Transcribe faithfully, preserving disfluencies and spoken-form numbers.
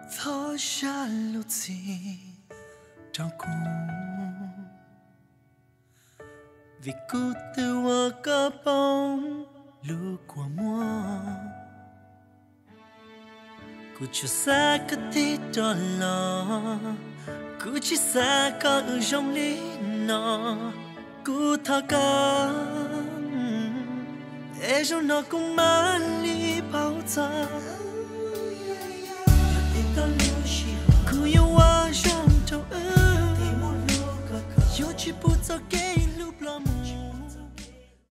thó xa lúc gì trong cùng vì cô từ hoa có bóng lúc của mua cô cho xa cái tí đó lo cô chỉ xa có ở trong lý nó cô thà cả e trong nó cũng mang đi bao giờ